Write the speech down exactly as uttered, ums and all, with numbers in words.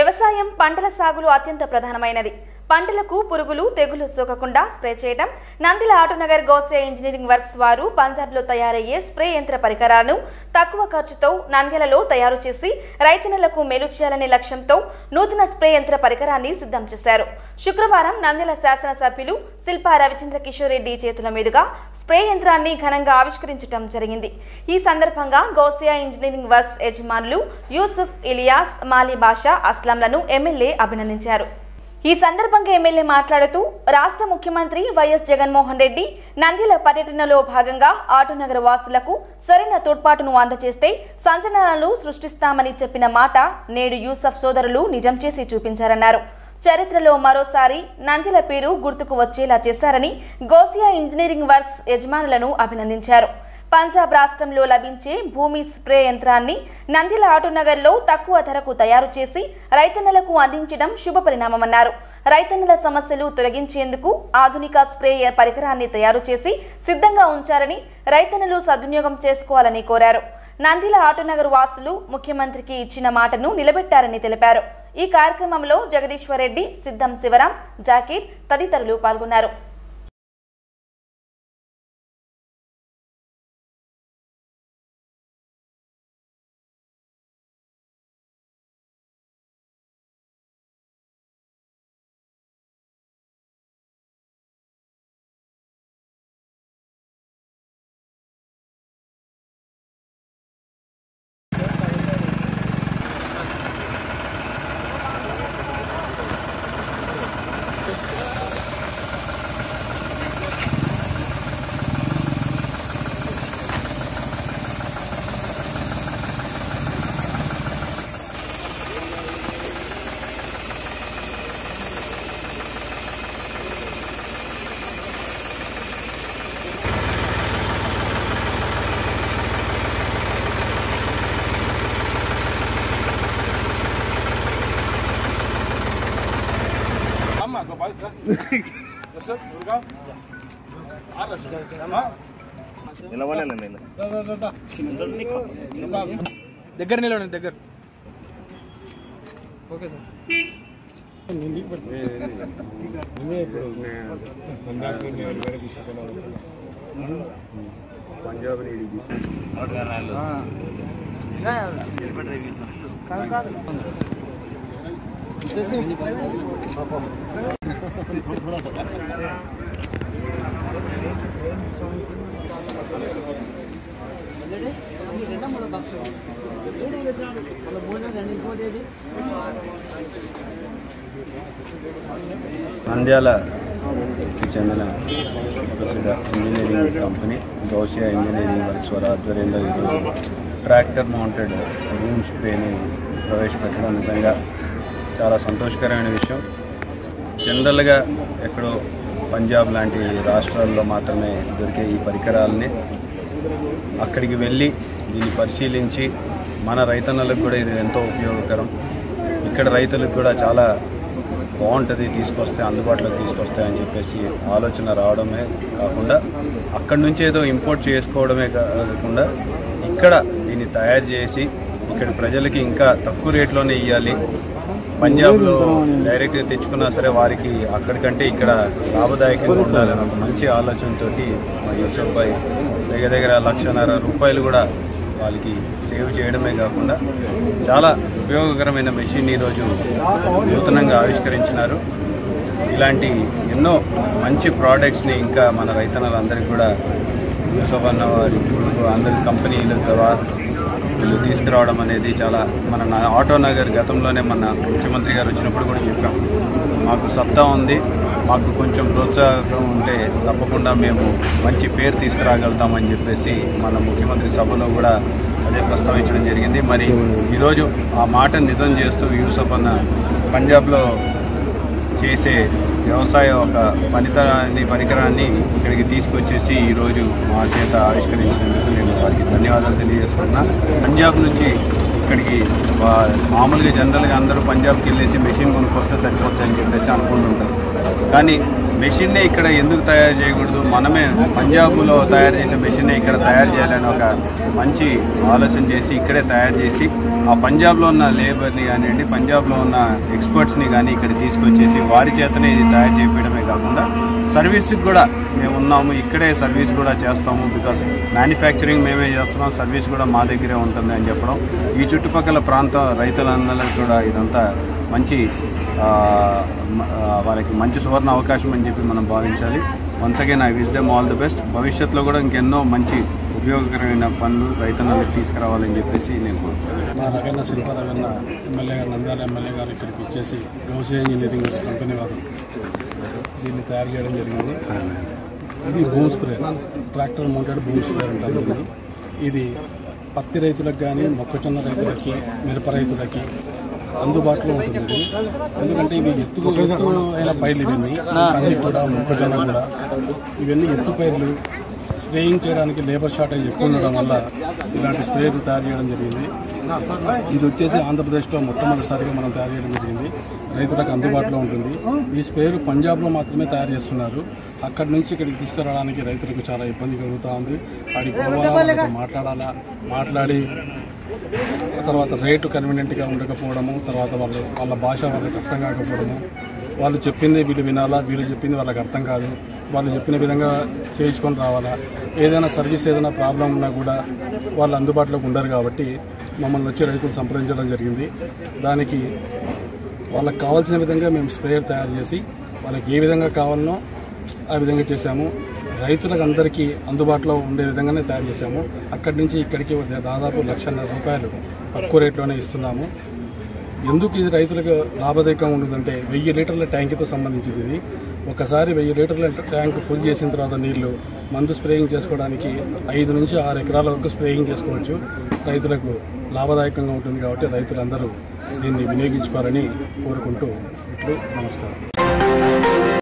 వ్యవసాయం పంటల సాగులో అత్యంత ప్రధానమైనది. పంటలకు పురుగులు తెగులు సోకకుండా స్ప్రే చేయడం నందిల ఆటోనగర్ గోసియా ఇంజనీరింగ్ వర్క్స్ వారు పంజాబ్లో తయారయ్యే స్ప్రే యంత్ర పరికరాలను తక్కువ ఖర్చుతో నంద్యాలలో తయారు చేసి రైతన్నలకు మేలు చేయాలనే లక్ష్యంతో నూతన స్ప్రే యంత్ర పరికరాన్ని సిద్ధం చేశారు. శుక్రవారం నంద్యాల శాసనసభ్యులు శిల్పా రవిచంద్ర కిషోర్ రెడ్డి చేతుల మీదుగా స్ప్రే యంత్రాన్ని ఘనంగా ఆవిష్కరించడం జరిగింది. ఈ సందర్భంగా గోసియా ఇంజనీరింగ్ వర్క్స్ యజమానులు యూసుఫ్, ఇలియాస్, మాలి బాషా, అస్లాంలను ఎమ్మెల్యే అభినందించారు. ఈ సందర్భంగా ఎమ్మెల్యే మాట్లాడుతూ రాష్ట్ర ముఖ్యమంత్రి వైఎస్ జగన్మోహన్ రెడ్డి నంద్యాల పర్యటనలో భాగంగా ఆటోనగర్ వాసులకు సరైన తోడ్పాటును అందజేస్తే సంచలనాలు సృష్టిస్తామని చెప్పిన మాట నేడు యూసఫ్ సోదరులు నిజం చేసి చూపించారన్నారు. చరిత్రలో మరోసారి నంద్యాల పేరు గుర్తుకు వచ్చేలా చేశారని గోసియా ఇంజనీరింగ్ వర్క్స్ యజమానులను అభినందించారు. పంజాబ్ రాష్ట్రంలో లభించే భూమి స్ప్రే యంత్రాన్ని నంద్యాల ఆటోనగర్లో తక్కువ ధరకు తయారు చేసి రైతన్నలకు అందించడం శుభ పరిణామమన్నారు. రైతన్నల సమస్యలు తొలగించేందుకు ఆధునిక స్ప్రే పరికరాన్ని తయారు చేసి సిద్ధంగా ఉంచారని రైతన్నలు సద్వినియోగం చేసుకోవాలని కోరారు. నంద్యాల ఆటోనగర్ వాసులు ముఖ్యమంత్రికి ఇచ్చిన మాటను నిలబెట్టారని తెలిపారు. ఈ కార్యక్రమంలో జగదీశ్వర్ రెడ్డి, సిద్ధం శివరాం, జాకీర్ తదితరులు పాల్గొన్నారు. దగ్గర నిలవండి దగ్గర పంజాబ్ నంద్యాల చెందిన ప్రసిద్ధ engineering company Gousia engineering works వారి ఆధ్వర్యంలో ఈరోజు ట్రాక్టర్ మౌంటెడ్ రూమ్ స్ప్రేని ప్రవేశపెట్టడం నిజంగా చాలా సంతోషకరమైన విషయం. జనరల్గా ఎక్కడో పంజాబ్ లాంటి రాష్ట్రాల్లో మాత్రమే దొరికే ఈ పరికరాలని అక్కడికి వెళ్ళి దీన్ని పరిశీలించి మన రైతన్నలకు కూడా ఇది ఎంతో ఉపయోగకరం. ఇక్కడ రైతులకు కూడా చాలా బాగుంటుంది, తీసుకొస్తే అందుబాటులోకి తీసుకొస్తాయని చెప్పేసి ఆలోచన రావడమే కాకుండా అక్కడి నుంచి ఏదో ఇంపోర్ట్ చేసుకోవడమే కాకుండా ఇక్కడ దీన్ని తయారు చేసి ఇక్కడ ప్రజలకి ఇంకా తక్కువ రేట్లోనే ఇవ్వాలి. పంజాబ్లో డైరెక్ట్గా తెచ్చుకున్నా సరే వారికి అక్కడికంటే ఇక్కడ లాభదాయకంగా ఉండాలని ఒక మంచి ఆలోచనతో మా యూసఫ్ భాయ్ దగ్గర దగ్గర లక్షన్నర రూపాయలు కూడా వాళ్ళకి సేవ్ చేయడమే కాకుండా చాలా ఉపయోగకరమైన మెషిన్ ఈరోజు నూతనంగా ఆవిష్కరించినారు. ఇలాంటి ఎన్నో మంచి ప్రోడక్ట్స్ని ఇంకా మన రైతన్నలందరికీ కూడా యూసఫ్ అన్న వారి అందరి కంపెనీల ద్వారా వీళ్ళు తీసుకురావడం అనేది చాలా మన ఆటోనగర్ గతంలోనే మన ముఖ్యమంత్రి గారు వచ్చినప్పుడు కూడా చెప్పాం, మాకు సత్తా ఉంది, మాకు కొంచెం ప్రోత్సాహం ఉంటే తప్పకుండా మేము మంచి పేరు తీసుకురాగలుగుతామని చెప్పేసి మన ముఖ్యమంత్రి సభలో కూడా అదే ప్రస్తావించడం జరిగింది. మరి ఈరోజు ఆ మాట నిజం చేస్తూ యూసఫ్ అన్న పంజాబ్లో చేసే వ్యవసాయ ఒక పనితనాన్ని పరికరాన్ని ఇక్కడికి తీసుకొచ్చేసి ఈరోజు మా చేత ఆవిష్కరించినందుకు నేను వారికి ధన్యవాదాలు తెలియజేసుకున్నా. పంజాబ్ నుంచి ఇక్కడికి మామూలుగా జనరల్గా అందరూ పంజాబ్కి వెళ్ళేసి మెషిన్ కొనుక్కొస్తే సరిపోతాయని చెప్పేసి అనుకుంటుంటారు. కానీ మెషిన్నే ఇక్కడ ఎందుకు తయారు చేయకూడదు, మనమే పంజాబ్లో తయారు చేసే మెషిన్నే ఇక్కడ తయారు చేయాలని ఒక మంచి ఆలోచన చేసి ఇక్కడే తయారు చేసి ఆ పంజాబ్లో ఉన్న లేబర్ని కానివ్వండి, పంజాబ్లో ఉన్న ఎక్స్పర్ట్స్ని కానీ ఇక్కడ తీసుకొచ్చేసి వారి చేతనే ఇది తయారు చేయడమే కాకుండా సర్వీస్కి కూడా మేము ఉన్నాము, ఇక్కడే సర్వీస్ కూడా చేస్తాము. బికాస్ మ్యానుఫ్యాక్చరింగ్ మేమే చేస్తున్నాం, సర్వీస్ కూడా మా దగ్గరే ఉంటుంది అని చెప్పడం, ఈ చుట్టుపక్కల ప్రాంత రైతులందరికీ కూడా ఇదంతా మంచి వాళ్ళకి మంచి సువర్ణ అవకాశం అని చెప్పి మనం భావించాలి. Once again I wish them all the best. భవిష్యత్తులో కూడా ఇంకెన్నో మంచి ఉపయోగకరమైన పనులు రైతులకు తీసుకురావాలని చెప్పేసి నేను కోరుకుంటున్నాను. మా రగన్న శిల్పారగన్న ఎమ్మెల్యే గారు, నంద్యాల ఎమ్మెల్యే గారు ఇక్కడికి వచ్చేసి గౌసియా ఇంజనీరింగ్ వర్క్స్ కంపెనీ వారు దీన్ని తయారు చేయడం జరిగింది. ఇది boom spray, tractor mounted boom spray అంటారు. ఇది పత్తి రైతులకు కానీ, మొక్కజొన్న రైతులకి, మిరప రైతులకి అందుబాటులో ఉంటుంది. ఎందుకంటే ఇవి ఎత్తు ఎత్తు అయిన పైర్లు, ఇవన్నీ కంది కూడా, మొక్కజొన్న కూడా, ఇవన్నీ ఎత్తు పైర్లు. స్ప్రేయింగ్ చేయడానికి లేబర్ షార్టేజ్ ఎక్కువ ఉండడం వల్ల ఇలాంటి స్ప్రేలు తయారు చేయడం జరిగింది. ఇది వచ్చేసి ఆంధ్రప్రదేశ్లో మొట్టమొదటిసారిగా మనం తయారు చేయడం జరిగింది. రైతులకు అందుబాటులో ఉంటుంది. ఈ స్ప్రేలు పంజాబ్లో మాత్రమే తయారు చేస్తున్నారు. అక్కడి నుంచి ఇక్కడికి తీసుకురావడానికి రైతులకు చాలా ఇబ్బంది కలుగుతూ ఉంది. వాడికి పోవాలా, మాట్లాడాలా, మాట్లాడి తర్వాత రేటు కన్వీనియంట్గా ఉండకపోవడము, తర్వాత వాళ్ళు వాళ్ళ భాష వాళ్ళకి అర్థం కాకపోవడము, వాళ్ళు చెప్పింది వీళ్ళు వినాలా, వీళ్ళు చెప్పింది వాళ్ళకి అర్థం కాదు, వాళ్ళు చెప్పిన విధంగా చేయించుకొని రావాలా, ఏదైనా సర్వీస్ ఏదైనా ప్రాబ్లం ఉన్నా కూడా వాళ్ళు అందుబాటులోకి ఉండరు. కాబట్టి మమ్మల్ని వచ్చి రైతులు సంప్రదించడం జరిగింది. దానికి వాళ్ళకి కావాల్సిన విధంగా మేము స్ప్రేయర్ తయారు చేసి వాళ్ళకి ఏ విధంగా కావాలనో ఆ విధంగా చేశాము. రైతులకు అందరికీ అందుబాటులో ఉండే విధంగానే తయారు చేశాము. అక్కడి నుంచి ఇక్కడికి దాదాపు లక్షన్నర రూపాయలు తక్కువ రేట్లోనే ఇస్తున్నాము. ఎందుకు ఇది రైతులకు లాభదాయకంగా ఉంటుందంటే వెయ్యి లీటర్ల ట్యాంకుతో సంబంధించింది. ఇది ఒకసారి వెయ్యి లీటర్ల ట్యాంక్ ఫుల్ చేసిన తర్వాత నీళ్లు మందు స్ప్రేయింగ్ చేసుకోవడానికి ఐదు నుంచి ఆరు ఎకరాల వరకు స్ప్రేయింగ్ చేసుకోవచ్చు. రైతులకు లాభదాయకంగా ఉంటుంది. కాబట్టి రైతులందరూ దీన్ని వినియోగించుకోవాలని కోరుకుంటూ ఇప్పుడు నమస్కారం.